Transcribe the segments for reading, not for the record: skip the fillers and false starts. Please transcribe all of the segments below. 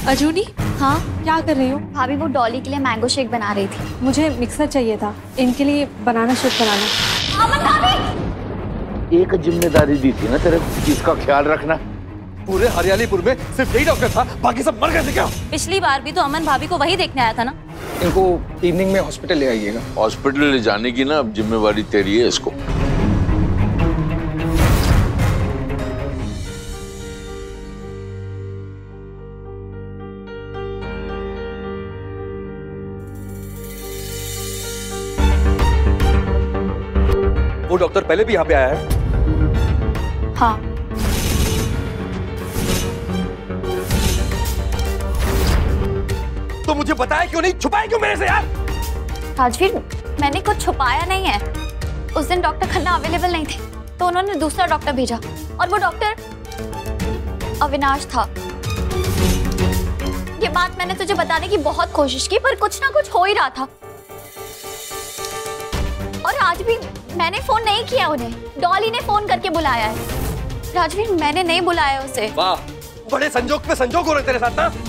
अजूनी, हाँ क्या कर रही हो? भाभी वो डॉली के लिए मैंगो शेक बना रही थी। मुझे मिक्सर चाहिए था, इनके लिए बनाना शेक बनाना। अमन भाभी! एक जिम्मेदारी दी थी ना तेरे, इसका ख्याल रखना। पूरे हरियालीपुर में सिर्फ यही डॉक्टर था, बाकी सब मर गए थे क्या? पिछली बार भी तो अमन भाभी को वही देखने आया था ना। इनको इवनिंग में हॉस्पिटल ले आइएगा। हॉस्पिटल ले जाने की ना अब जिम्मेवारी तेरी है इसको। वो डॉक्टर पहले भी यहाँ पे आया है? हाँ। तो मुझे बताया क्यों नहीं, छुपाया क्यों मेरे से यार? राजवीर, मैंने कुछ छुपाया नहीं है। उस दिन डॉक्टर खन्ना अवेलेबल नहीं थे तो उन्होंने दूसरा डॉक्टर भेजा और वो डॉक्टर अविनाश था। ये बात मैंने तुझे बताने की बहुत कोशिश की पर कुछ ना कुछ हो ही रहा था। और आज भी मैंने फोन नहीं किया उन्हें, डॉली ने फोन करके बुलाया है। राजवीर, मैंने नहीं बुलाया उसे। वाह, बड़े संजोग पे संजोग हो रहे तेरे साथ ना।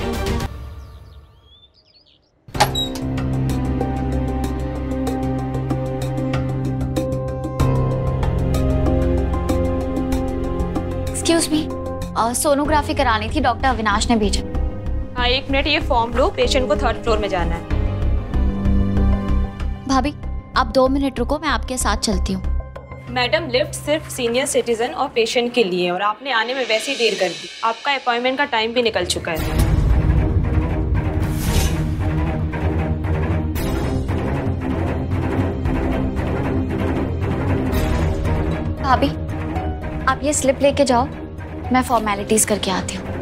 एक्सक्यूज मी, सोनोग्राफी करानी थी, डॉक्टर अविनाश ने भेजा। हाँ 1 मिनट, ये फॉर्म लो, पेशेंट को 3rd फ्लोर में जाना है। भाभी आप 2 मिनट रुको, मैं आपके साथ चलती हूँ। मैडम, लिफ्ट सिर्फ सीनियर सिटीजन और पेशेंट के लिए, और आपने आने में वैसे ही देर कर दी। आपका अपॉइंटमेंट का टाइम भी निकल चुका है। भाभी आप ये स्लिप लेके जाओ, मैं फॉर्मेलिटीज करके आती हूँ।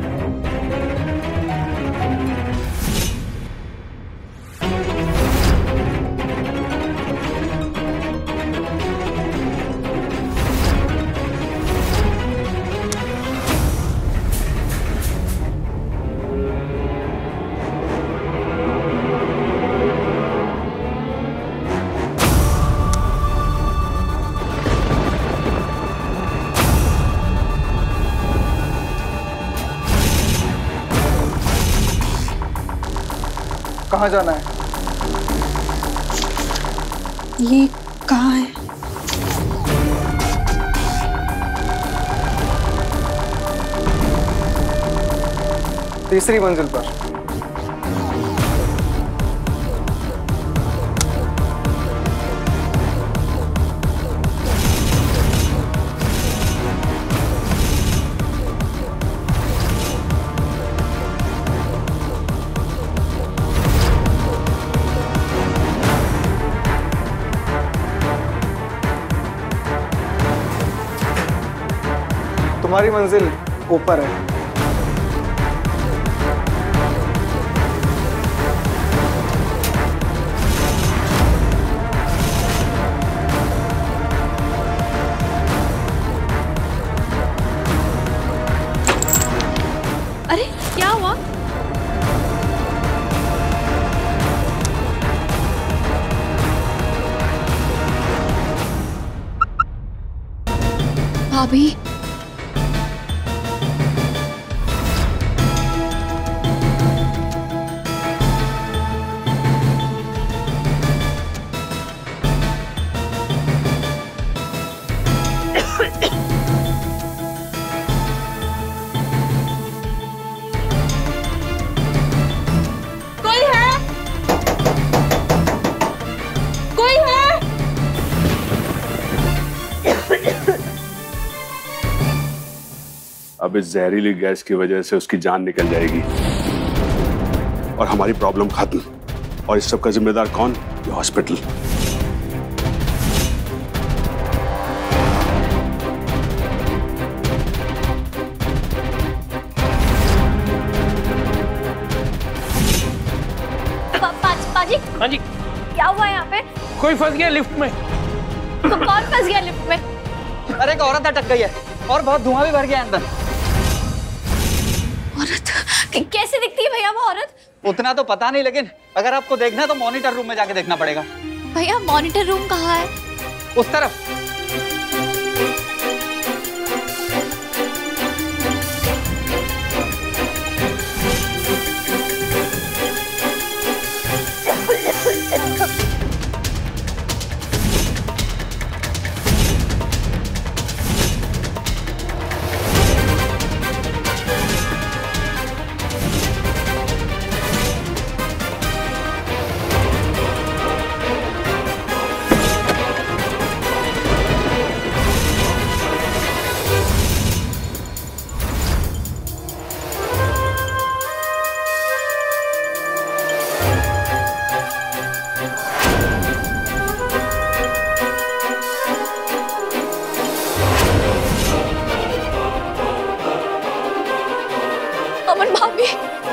कहाँ जाना है? ये कहाँ है? तीसरी मंजिल पर। तुम्हारी मंजिल ऊपर है। अरे क्या हुआ? भाभी अब इस जहरीली गैस की वजह से उसकी जान निकल जाएगी और हमारी प्रॉब्लम खत्म। और इस सब का जिम्मेदार कौन? ये हॉस्पिटल। पाजी, हाँ जी, क्या हुआ यहाँ पे? कोई फंस गया लिफ्ट में। तो कौन फंस गया लिफ्ट में? अरे एक औरत अटक गई है और बहुत धुआं भी भर गया अंदर। औरत? कैसे दिखती है भैया वो औरत? उतना तो पता नहीं, लेकिन अगर आपको देखना है तो मॉनिटर रूम में जाके देखना पड़ेगा। भैया मॉनिटर रूम कहाँ है? उस तरफ। भाभी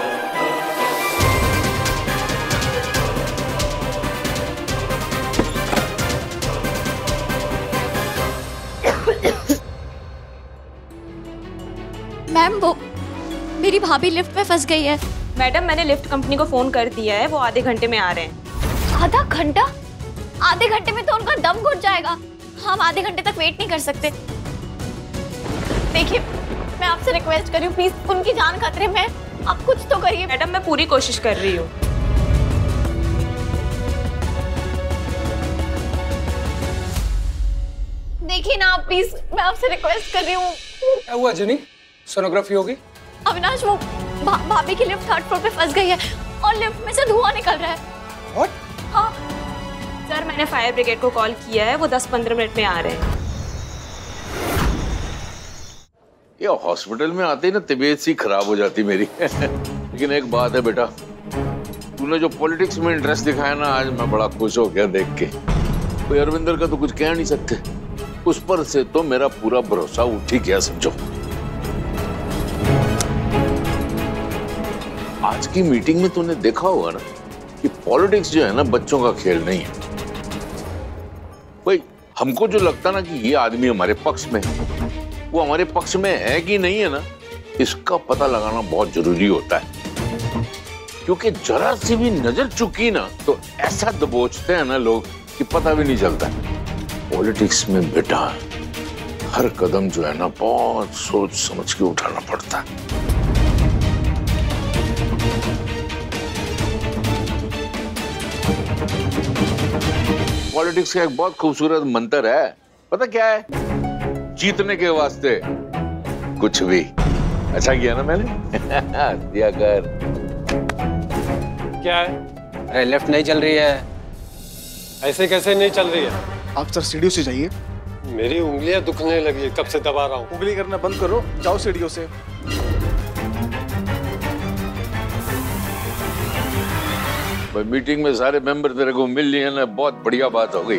मैम वो मेरी भाभी लिफ्ट में फंस गई है। मैडम मैंने लिफ्ट कंपनी को फोन कर दिया है, वो आधे घंटे में आ रहे हैं। आधा घंटा? आधे घंटे में तो उनका दम घुट जाएगा। हम आधे घंटे तक वेट नहीं कर सकते। देखिए मैं आपसे रिक्वेस्ट कर रही हूँ, प्लीज, उनकी जान खतरे में, आप कुछ तो करिए। मैडम मैं पूरी कोशिश कर रही हूँ। देखिए ना आप प्लीज, मैं आपसे रिक्वेस्ट कर रही हूँ। क्या हुआ जिनी? सोनोग्राफी होगी? अविनाश वो भाभी की लिफ्ट 3rd फ्लोर पे फंस गई है और लिफ्ट में से धुआं निकल रहा है। What? हाँ सर मैंने फायर ब्रिगेड को कॉल किया है, वो 10-15 मिनट में आ रहे हैं। ये हॉस्पिटल में आते ही ना तबीयत सी खराब हो जाती मेरी। लेकिन एक बात है बेटा, तूने जो पॉलिटिक्स में इंटरेस्ट दिखाया ना, आज मैं बड़ा खुश हो गया देख के। कोई अरविंदर का तो कुछ कह नहीं सकते, उस पर से तो मेरा पूरा भरोसा उठ ही गया समझो। आज की मीटिंग में तूने देखा होगा ना कि पॉलिटिक्स जो है ना बच्चों का खेल नहीं है। भाई हमको जो लगता ना कि ये आदमी हमारे पक्ष में है, वो हमारे पक्ष में है कि नहीं है ना, इसका पता लगाना बहुत जरूरी होता है। क्योंकि जरा सी भी नजर चुकी ना तो ऐसा दबोचते हैं ना लोग कि पता भी नहीं चलता। पॉलिटिक्स में बेटा हर कदम जो है ना बहुत सोच समझ के उठाना पड़ता है। पॉलिटिक्स का एक बहुत खूबसूरत मंत्र है, पता क्या है? जीतने के वास्ते कुछ भी। अच्छा किया ना मैंने? दिया कर। क्या है? अरे लेफ्ट नहीं चल रही है। ऐसे कैसे नहीं चल रही है? आप सर सीढ़ियों से जाइए। मेरी उंगलियां दुखने लगी, कब से दबा रहा हूँ। उंगली करना बंद करो, जाओ सीढ़ियों से। भाई मीटिंग में सारे मेंबर तेरे को मिल लिए ना, बहुत बढ़िया बात हो गई।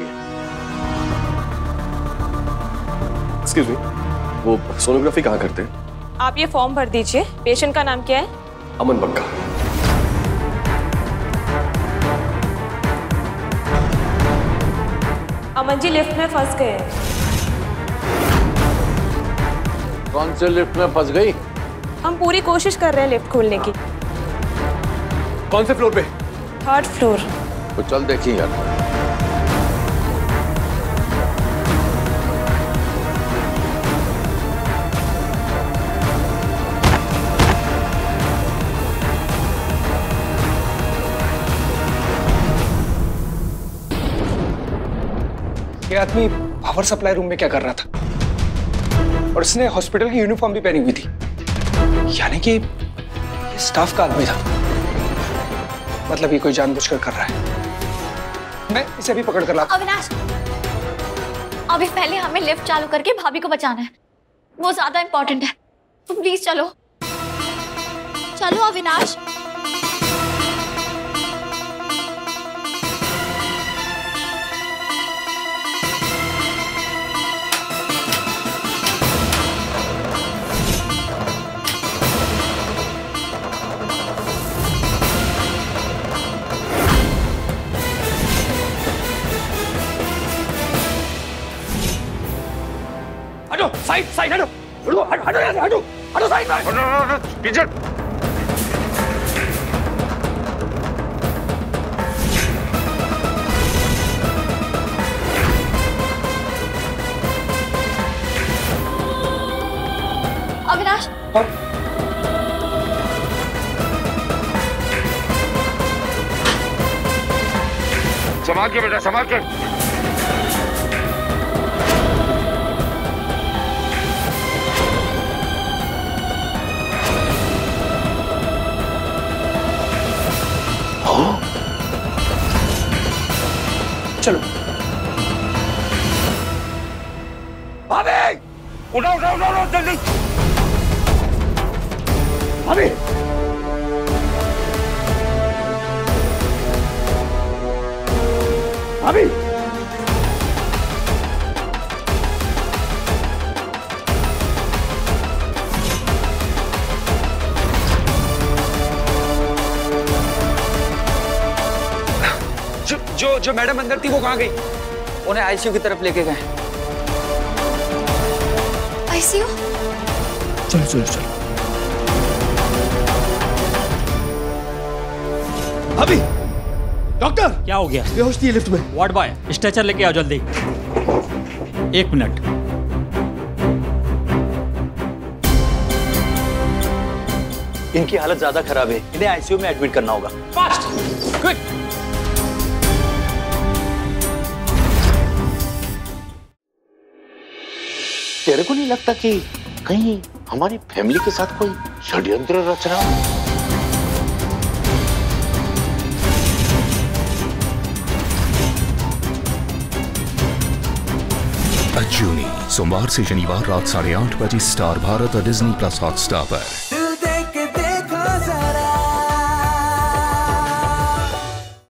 एक्सक्यूज मी, वो सोनोग्राफी कहाँ करते हैं? आप ये फॉर्म भर दीजिए। पेशेंट का नाम क्या है? अमन बक्का। अमन जी लिफ्ट में फंस गए हैं। कौन से लिफ्ट में फंस गई? हम पूरी कोशिश कर रहे हैं लिफ्ट खोलने की। कौन से फ्लोर पे? 3rd floor. तो चल देखिए यार। ये आदमी पावर सप्लाई रूम में क्या कर रहा था? और इसने हॉस्पिटल की यूनिफॉर्म भी पहनी हुई थी, यानी कि ये स्टाफ का आदमी था। मतलब ये कोई जानबूझकर कर रहा है। मैं इसे भी पकड़ कर लाता। अविनाश अभी पहले हमें लिफ्ट चालू करके भाभी को बचाना है, वो ज्यादा इंपॉर्टेंट है। तो प्लीज चलो चलो अविनाश। हटो, साइड साइड हटो, हटो हटो हटो हटो साइड में। पीछे। अविनाश संभाल के बेटा, संभाल के। चलो भाभी, उठाओ उठाओ उठाओ जल्दी। भाभी, भाभी, जो मैडम अंदर थी वो कहाँ गई? उन्हें आईसीयू की तरफ लेके गए। आईसीयू? चलो चलो चलो। अभी डॉक्टर क्या हो गया? बेहोश थी लिफ्ट में। वार्ड बॉय स्ट्रेचर लेके आओ जल्दी। 1 मिनट। इनकी हालत ज्यादा खराब है, इन्हें आईसीयू में एडमिट करना होगा। Fast, quick. तेरे को नहीं लगता कि कहीं हमारी फैमिली के साथ कोई षड्यंत्र रच रहा है? अजूनी सोमवार से शनिवार रात 8:30 बजे स्टार भारत और डिज्नी प्लस हॉटस्टार पर।